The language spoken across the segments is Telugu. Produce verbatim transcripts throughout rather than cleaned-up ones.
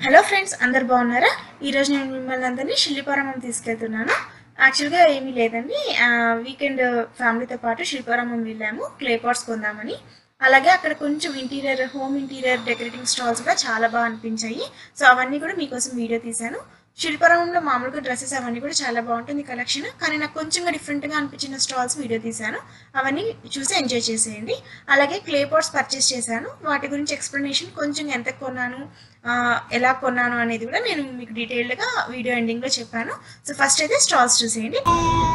హలో ఫ్రెండ్స్, అందరు బాగున్నారా? ఈరోజు నేను మిమ్మల్ని అందరినీ శిల్పారామం తీసుకెళ్తున్నాను. యాక్చువల్గా ఏమీ లేదండి, వీకెండ్ ఫ్యామిలీతో పాటు శిల్పారామం వెళ్ళాము క్లే పాట్స్ కొందామని. అలాగే అక్కడ కొంచెం interior home interior decorating stalls కూడా చాలా బాగా అనిపించాయి. సో అవన్నీ కూడా మీకోసం వీడియో తీశాను. శిల్పారామంలో మామూలుగా డ్రెస్సెస్ అవన్నీ కూడా చాలా బాగుంటుంది కలెక్షన్, కానీ నాకు కొంచెంగా డిఫరెంట్గా అనిపించిన స్టాల్స్ వీడియో తీశాను. అవన్నీ చూసి ఎంజాయ్ చేసేయండి. అలాగే క్లే పాట్స్ పర్చేస్ చేశాను. వాటి గురించి ఎక్స్ప్లెనేషన్, కొంచెం ఎంత కొన్నాను, ఎలా కొన్నాను అనేది కూడా నేను మీకు డీటెయిల్డ్గా వీడియో ఎండింగ్లో చెప్పాను. సో ఫస్ట్ అయితే స్టాల్స్ చూసేయండి.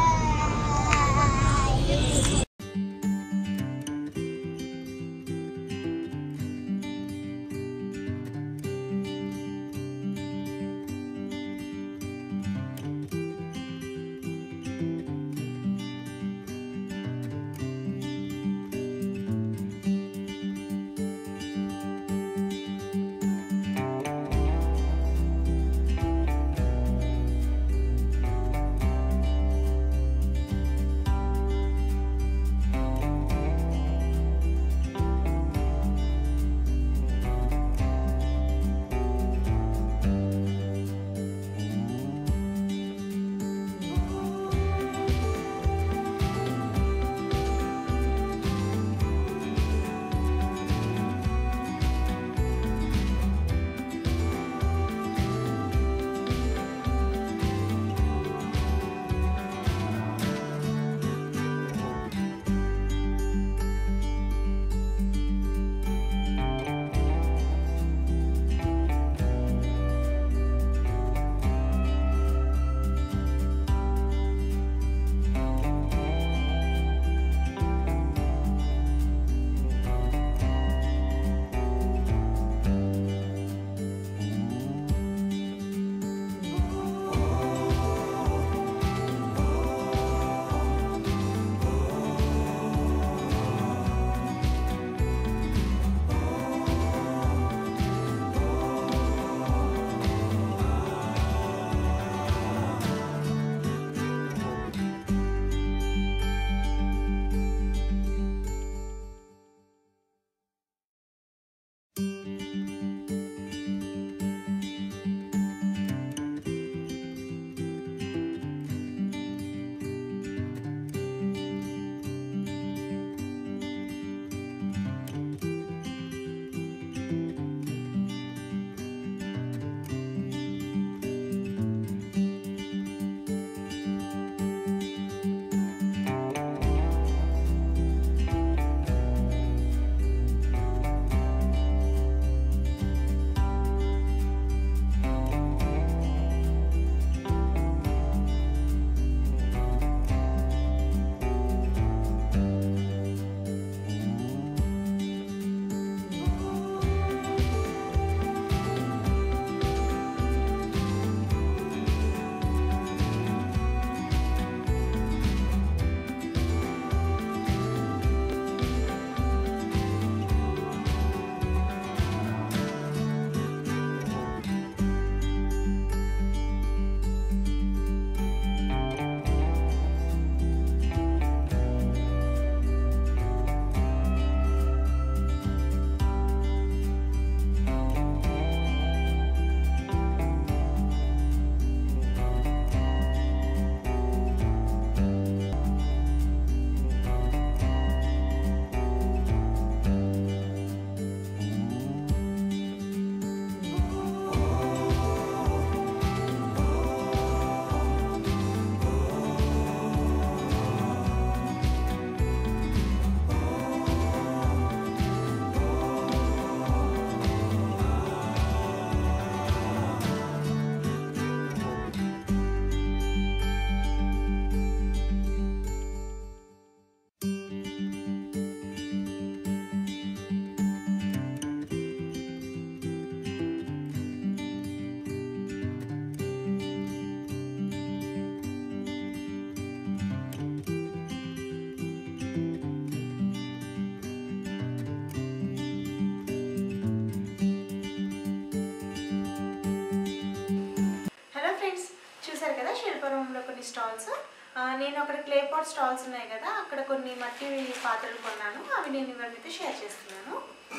చూసారు కదా శిల్పారామంలో కొన్ని స్టాల్స్. నేను అక్కడ క్లే పాట్ స్టాల్స్ ఉన్నాయి కదా, అక్కడ కొన్ని మట్టి పాత్రలు కొన్నాను. అవి నేను ఇవన్నైతే షేర్ చేస్తున్నాను.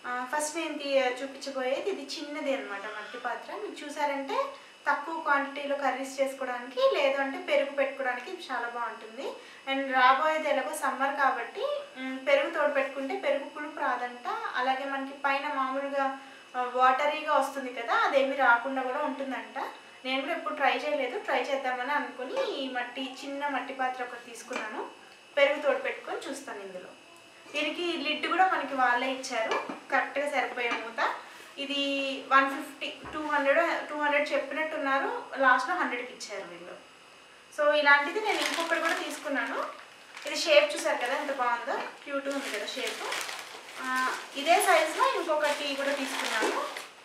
ఫస్ట్ నేను తీ చూపించబోయేది ఇది చిన్నది అనమాట మట్టి పాత్ర. మీరు చూసారంటే తక్కువ క్వాంటిటీలో కర్రీస్ చేసుకోవడానికి, లేదు అంటే పెరుగు పెట్టుకోవడానికి ఇది చాలా బాగుంటుంది. అండ్ రాబోయేది ఎలాగో సమ్మర్ కాబట్టి పెరుగు తోడు పెట్టుకుంటే పెరుగు పులుపు రాదంట. అలాగే మనకి పైన మామూలుగా వాటరీగా వస్తుంది కదా, అదేమి రాకుండా కూడా ఉంటుందంట. నేను కూడా ఎప్పుడు ట్రై చేయలేదు, ట్రై చేద్దామని అనుకుని ఈ మట్టి చిన్న మట్టి పాత్ర ఒకటి తీసుకున్నాను. పెరుగు తోడు పెట్టుకొని చూస్తాను. ఇందులో దీనికి లిడ్ కూడా మనకి వాళ్ళే ఇచ్చారు, కరెక్ట్గా సరిపోయే మూత. ఇది one fifty two hundred two hundred చెప్పినట్టున్నారు, లాస్ట్లో హండ్రెడ్కి ఇచ్చారు వీళ్ళు. సో ఇలాంటిది నేను ఇంకొకటి కూడా తీసుకున్నాను. ఇది షేప్ చూసారు కదా ఎంత బాగుందో, క్యూట్గా ఉంది కదా షేప్. ఇదే సైజులో ఇంకొకటి కూడా తీసుకున్నాను.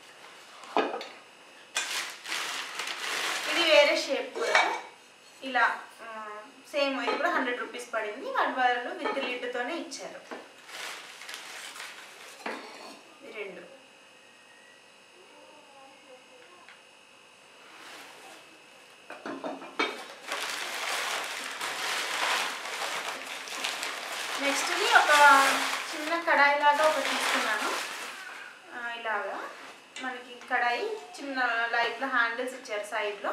ఇది వేరే షేప్ కూడా ఇలా సేమ్, ఇది కూడా హండ్రెడ్ రూపీస్ పడింది. వాళ్ళ వాళ్ళు విత్ లిడ్తోనే ఇచ్చారు ఈ రెండు. నెక్స్ట్ది ఒక చిన్న కడాయి లాగా ఒకటి తీసుకున్నాను. ఇలాగా మనకి కడాయి చిన్న లైట్లో హ్యాండిల్స్ ఇచ్చారు సైడ్లో.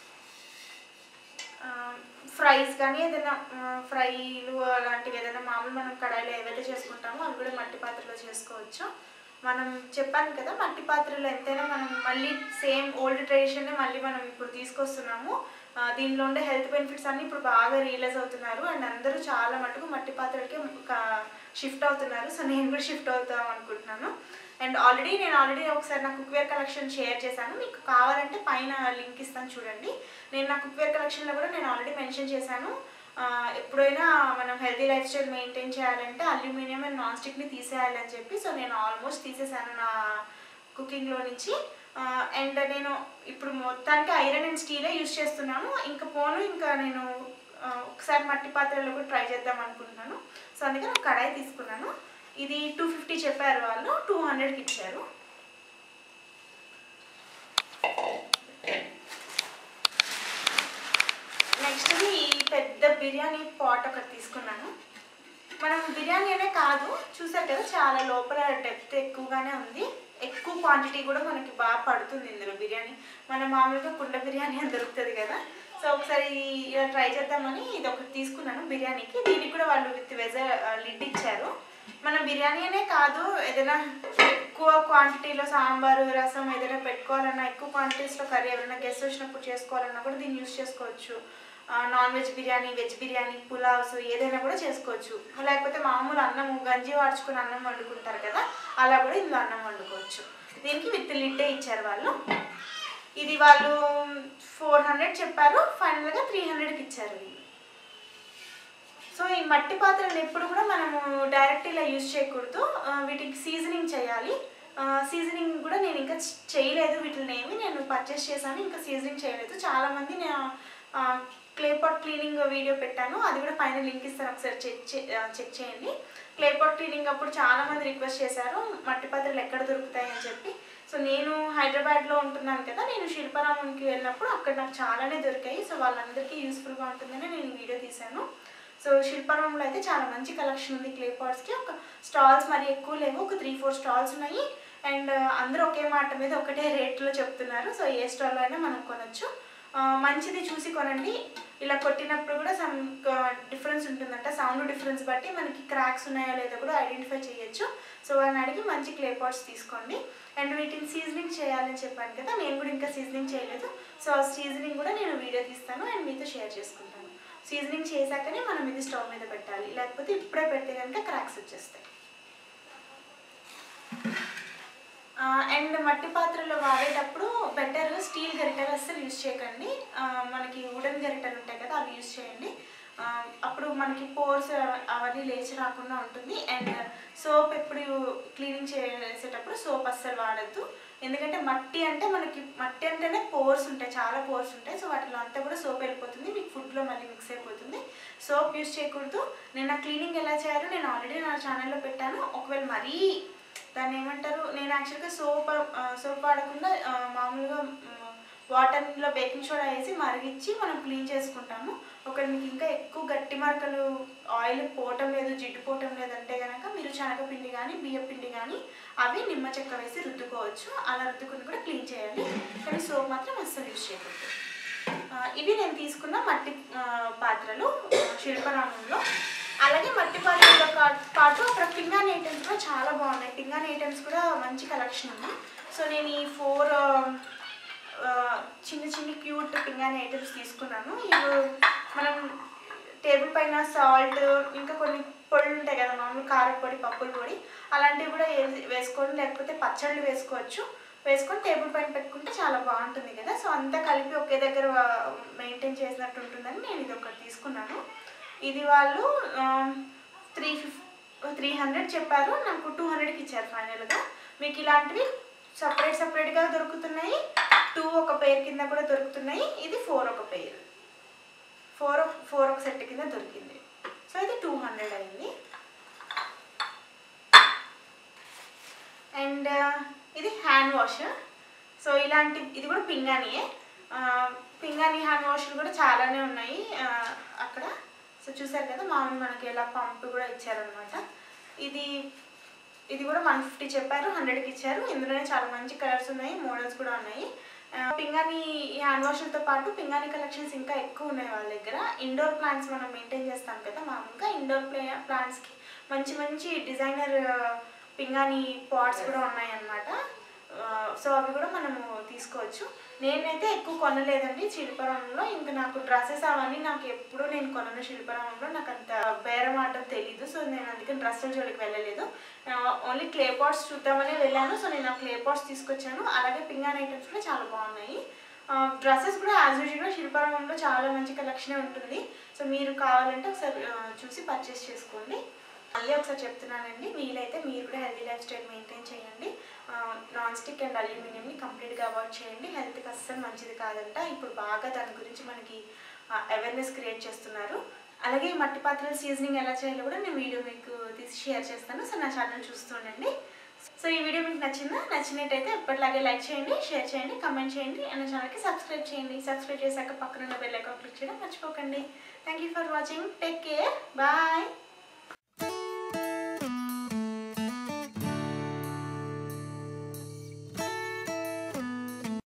ఫ్రైస్ కానీ ఏదైనా ఫ్రైలు అలాంటివి ఏదైనా మామూలు మనం కడాయిలో ఏవైతే చేసుకుంటామో అవి కూడా మట్టి పాత్రలో చేసుకోవచ్చు. మనం చెప్పాను కదా మట్టి పాత్రలో ఎంతైనా మనం మళ్ళీ సేమ్ ఓల్డ్ ట్రెడిషన్నే మళ్ళీ మనం ఇప్పుడు తీసుకొస్తున్నాము. దీనిలో ఉండే హెల్త్ బెనిఫిట్స్ అన్నీ ఇప్పుడు బాగా రియలైజ్ అవుతున్నారు. అండ్ అందరూ చాలా మటుకు మట్టి పాత్రలకి షిఫ్ట్ అవుతున్నారు. సో నేను కూడా షిఫ్ట్ అవుతాం అనుకుంటున్నాను. అండ్ ఆల్రెడీ నేను ఆల్రెడీ ఒకసారి నా కుక్వేర్ కలెక్షన్ షేర్ చేశాను, మీకు కావాలంటే పైన లింక్ ఇస్తాను చూడండి. నేను నా కుక్వేర్ కలెక్షన్లో కూడా నేను ఆల్రెడీ మెన్షన్ చేశాను, ఎప్పుడైనా మనం హెల్తీ లైఫ్ స్టైల్ మెయింటైన్ చేయాలంటే అల్యూమినియం అండ్ నాన్ స్టిక్ని తీసేయాలని చెప్పి. సో నేను ఆల్మోస్ట్ తీసేసాను నా కుకింగ్లో నుంచి. అండ్ నేను ఇప్పుడు మొత్తానికి ఐరన్ అండ్ స్టీలే యూజ్ చేస్తున్నాను. ఇంకా పోను ఇంకా నేను ఒకసారి మట్టి పాత్రలో కూడా ట్రై చేద్దాం అనుకుంటున్నాను. సో అందుకే నేను కడాయి తీసుకున్నాను. ఇది టూ ఫిఫ్టీ చెప్పారు వాళ్ళు, టూ హండ్రెడ్కి ఇచ్చారు. నెక్స్ట్ ఈ పెద్ద బిర్యానీ పాట్ ఒకటి తీసుకున్నాను. మనం బిర్యానీ అనే కాదు, చూసారు కదా చాలా లోపల డెప్త్ ఎక్కువగానే ఉంది, ఎక్కువ క్వాంటిటీ కూడా మనకి బాగా పడుతుంది ఇందులో బిర్యానీ. మనం మామూలుగా కుండ బిర్యానీ అని దొరుకుతుంది కదా, సో ఒకసారి ఇలా ట్రై చేద్దామని ఇది ఒకటి తీసుకున్నాను బిర్యానీకి. దీనికి కూడా వాళ్ళు విత్ వెజర్ లిడ్ ఇచ్చారు. మనం బిర్యానీ అనే కాదు, ఏదైనా ఎక్కువ క్వాంటిటీలో సాంబారు రసం ఏదైనా పెట్టుకోవాలన్నా, ఎక్కువ క్వాంటిటీస్లో కర్రీ ఎవరైనా గెస్ట్ వచ్చినప్పుడు చేసుకోవాలన్నా కూడా దీన్ని యూజ్ చేసుకోవచ్చు. Non veg biryani, veg biryani, పులావ్స్ ఏదైనా కూడా చేసుకోవచ్చు. లేకపోతే మామూలు అన్నం గంజి వాడుచుకుని అన్నం వండుకుంటారు కదా, అలా కూడా ఇందులో అన్నం వండుకోవచ్చు. దీనికి విత్ లిడ్డే ఇచ్చారు వాళ్ళు. ఇది వాళ్ళు ఫోర్ హండ్రెడ్ చెప్పారు, ఫైనల్గా త్రీ హండ్రెడ్కి ఇచ్చారు వీళ్ళు. సో ఈ మట్టి పాత్రలు ఎప్పుడు కూడా మనము డైరెక్ట్ ఇలా యూజ్ చేయకూడదు, వీటికి సీజనింగ్ చేయాలి. సీజనింగ్ కూడా నేను ఇంకా చేయలేదు, వీటిని ఏమి నేను పర్చేస్ చేశాను, ఇంకా సీజనింగ్ చేయలేదు. చాలామంది నేను క్లే పాట్ క్లీనింగ్ వీడియో పెట్టాను, అది కూడా పైన లింక్ ఇస్తాను, ఒకసారి చెక్ చెక్ చేయండి. క్లే పాట్ క్లీనింగ్ అప్పుడు చాలామంది రిక్వెస్ట్ చేశారు మట్టి పాత్రలు ఎక్కడ దొరుకుతాయి అని చెప్పి. సో నేను హైదరాబాద్లో ఉంటున్నాను కదా, నేను శిల్పారామంకి వెళ్ళినప్పుడు అక్కడ నాకు చాలానే దొరికాయి. సో వాళ్ళందరికీ యూస్ఫుల్గా ఉంటుందని నేను వీడియో తీశాను. సో శిల్పారామంలో అయితే చాలా మంచి కలెక్షన్ ఉంది క్లే పాట్స్కి. ఒక స్టాల్స్ మరి ఎక్కువ లేవు, ఒక త్రీ ఫోర్ స్టాల్స్ ఉన్నాయి. అండ్ అందరూ ఒకే మాట మీద ఒకటే రేట్లో చెప్తున్నారు. సో ఏ స్టాల్లో అయినా మనం కొనచ్చు, మంచిది చూసి కొనండి. ఇలా కొట్టినప్పుడు కూడా సమ్ డిఫరెన్స్ ఉంటుందంట, సౌండ్ డిఫరెన్స్ బట్టి మనకి క్రాక్స్ ఉన్నాయో లేదో కూడా ఐడెంటిఫై చేయొచ్చు. సో వాళ్ళని అడిగి మంచి క్లే పాట్స్ తీసుకోండి. అండ్ వీటిని సీజనింగ్ చేయాలని చెప్పాను కదా, నేను కూడా ఇంకా సీజనింగ్ చేయలేదు. సో ఆ సీజనింగ్ కూడా నేను వీడియో తీస్తాను అండ్ మీతో షేర్ చేసుకుంటాను. సీజనింగ్ చేశాకనే మనం ఇది స్టవ్ మీద పెట్టాలి, లేకపోతే ఇప్పుడే పెడితే కనుక క్రాక్స్ వచ్చేస్తాయి. అండ్ మట్టి పాత్రలో వాడేటప్పుడు బెటర్ స్టీల్ గరిటెలు అస్సలు యూజ్ చేయకండి, మనకి వుడెన్ గరిటెలు ఉంటాయి కదా అవి యూజ్ చేయండి. అప్పుడు మనకి పోర్స్ అవన్నీ లేచి రాకుండా ఉంటుంది. అండ్ సోప్ ఎప్పుడు క్లీనింగ్ చేసేటప్పుడు సోప్ అస్సలు వాడద్దు, ఎందుకంటే మట్టి అంటే మనకి మట్టి అంటేనే పోర్స్ ఉంటాయి, చాలా పోర్స్ ఉంటాయి. సో వాటిలో అంతా కూడా సోప్ వెళ్ళిపోతుంది, మీకు ఫుడ్లో మళ్ళీ మిక్స్ అయిపోతుంది. సోప్ యూజ్ చేయకూడదు. నేను ఆ క్లీనింగ్ ఎలా చేయాలో నేను ఆల్రెడీ నా ఛానల్లో పెట్టాను. ఒకవేళ మరీ దాన్ని ఏమంటారు, నేను యాక్చువల్గా సోప్ సోప్ వాడకుండా మామూలుగా వాటర్లో బేకింగ్ సోడా వేసి మరిగించి మనం క్లీన్ చేసుకుంటాము. ఒకవేళ మీకు ఇంకా ఎక్కువ గట్టి మరకలు ఆయిల్ పోవటం లేదు, జిడ్డు పోవటం లేదంటే కనుక మీరు శనగపిండి కానీ బియ్య పిండి కానీ అవి నిమ్మ చెక్క వేసి రుద్దుకోవచ్చు. అలా రుద్దుకుని కూడా క్లీన్ చేయాలి, కానీ సోప్ మాత్రం అస్సలు యూజ్ చేయకూడదు. ఇవి నేను తీసుకున్న మట్టి పాత్రలు శిల్పరామంలో. అలాగే మట్టి పాత్రలతో పాటు అక్కడ పింగాణి ఐటమ్స్ కూడా చాలా బాగున్నాయి. పింగాణి ఐటమ్స్ కూడా మంచి కలెక్షన్ ఉంది. సో నేను ఈ ఫోర్ చిన్న చిన్న క్యూట్ పింగాణి ఐటమ్స్ తీసుకున్నాను. ఇవి మనం టేబుల్ పైన సాల్ట్ ఇంకా కొన్ని పొడులు ఉంటాయి కదా, మామూలు కారపొడి, పప్పుల పొడి అలాంటివి కూడా వేసుకొని, లేకపోతే పచ్చళ్ళు వేసుకోవచ్చు. వేసుకొని టేబుల్ పైన పెట్టుకుంటే చాలా బాగుంటుంది కదా. సో అంతా కలిపి ఒకే దగ్గర మెయింటైన్ చేసినట్టు ఉంటుందని నేను ఇది ఒకటి తీసుకున్నాను. ఇది వాళ్ళు త్రీ ఫిఫ్ త్రీ హండ్రెడ్ చెప్పారు, నాకు టూ హండ్రెడ్కి ఇచ్చారు ఫైనల్గా. మీకు ఇలాంటివి సపరేట్ సపరేట్గా దొరుకుతున్నాయి, టూ ఒక పేర్ కింద కూడా దొరుకుతున్నాయి. ఇది ఫోర్ ఒక పేర్, ఫోర్ ఫోర్ ఒక సెట్ కింద దొరికింది. సో ఇది టూ హండ్రెడ్ అయింది. అండ్ ఇది హ్యాండ్ వాష్. సో ఇలాంటి ఇది కూడా పింగాణియే. పింగాణి హ్యాండ్ వాష్లు కూడా చాలానే ఉన్నాయి అక్కడ. సో చూసారు కదా, మామూలు మనకి ఎలా పంప్ కూడా ఇచ్చారనమాట. ఇది ఇది కూడా వన్ ఫిఫ్టీ చెప్పారు, హండ్రెడ్కి ఇచ్చారు. ఇందులోనే చాలా మంచి కలర్స్ ఉన్నాయి, మోడల్స్ కూడా ఉన్నాయి. పింగాణి హ్యాండ్ వాష్లతో పాటు పింగాణి కలెక్షన్స్ ఇంకా ఎక్కువ ఉన్నాయి వాళ్ళ దగ్గర. ఇండోర్ ప్లాంట్స్ మనం మెయింటైన్ చేస్తాం కదా, మామూలుగా ఇండోర్ ప్లే ప్లాంట్స్కి మంచి మంచి డిజైనర్ పింగాణి పాట్స్ కూడా ఉన్నాయి అన్నమాట. సో అవి కూడా మనము తీసుకోవచ్చు. నేనైతే ఎక్కువ కొనలేదండి శిల్పారామంలో. ఇంకా నాకు డ్రెస్సెస్ అవన్నీ నాకు ఎప్పుడు నేను కొనను శిల్పారామంలో, నాకు అంత బేరం ఆడటం తెలీదు. సో నేను అందుకని డ్రెస్సుల జోలికి వెళ్ళలేదు, ఓన్లీ క్లే పాట్స్ చూద్దామని వెళ్ళాను. సో నేను ఆ క్లే పాట్స్ తీసుకొచ్చాను. అలాగే పింగాణి ఐటమ్స్ కూడా చాలా బాగున్నాయి. డ్రెస్సెస్ కూడా యాజ్ యూజువల్గా శిల్పారామంలో చాలా మంచి కలెక్షనే ఉంటుంది. సో మీరు కావాలంటే ఒకసారి చూసి పర్చేస్ చేసుకోండి. మళ్ళీ ఒకసారి చెప్తున్నానండి, వీలైతే మీరు కూడా హెల్తీ లైఫ్ స్టైల్ మెయింటైన్ చేయండి. నాన్ స్టిక్ అండ్ అల్యూమినియంని కంప్లీట్గా అవాయిడ్ చేయండి. హెల్త్కి అస్సలు మంచిది కాదంట. ఇప్పుడు బాగా దాని గురించి మనకి అవేర్నెస్ క్రియేట్ చేస్తున్నారు. అలాగే ఈ మట్టి పాత్రల సీజనింగ్ ఎలా చేయాలో కూడా నేను వీడియో మీకు తీసి షేర్ చేస్తాను. సో నా ఛానల్ చూస్తుండండి. సో ఈ వీడియో మీకు నచ్చిందా? నచ్చినట్టయితే ఎప్పటిలాగే లైక్ చేయండి, షేర్ చేయండి, కమెంట్ చేయండి, అండ్ నా ఛానల్కి సబ్స్క్రైబ్ చేయండి. సబ్స్క్రైబ్ చేశాక పక్కన ఉన్న బెల్ ఐకాన్ క్లిక్ చేయడం మర్చిపోకండి. Thank you for watching. Take care. Bye.